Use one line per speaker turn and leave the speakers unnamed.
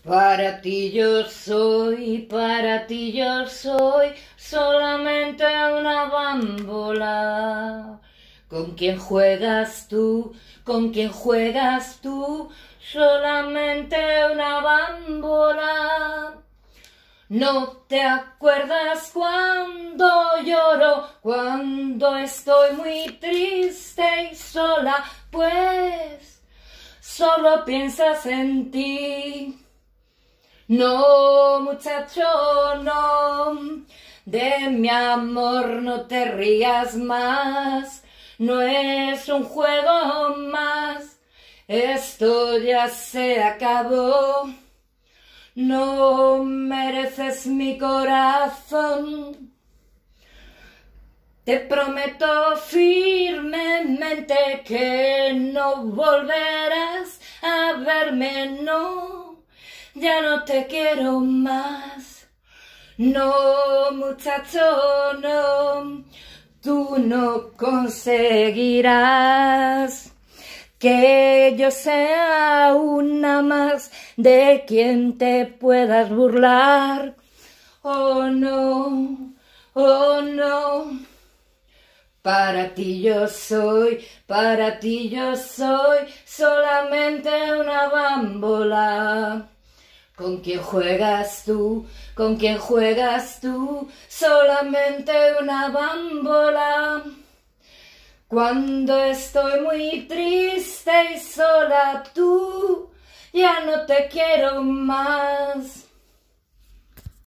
Para ti yo soy solamente una bambola. ¿Con quién juegas tú? ¿Con quién juegas tú? Solamente una bambola. ¿No te acuerdas cuando lloro, cuando estoy muy triste y sola? Pues solo piensas en ti. No, muchacho, no, de mi amor no te rías más, no es un juego más, esto ya se acabó, no mereces mi corazón. Te prometo firmemente que no volverás a verme, no. Ya no te quiero más. No, muchacho, no. Tú no conseguirás que yo sea una más de quien te puedas burlar. Oh, no, oh, no. Para ti yo soy solamente una bambola. ¿Con quién juegas tú? ¿Con quién juegas tú? Solamente una bambola. Cuando estoy muy triste y sola, tú ya no te quiero más.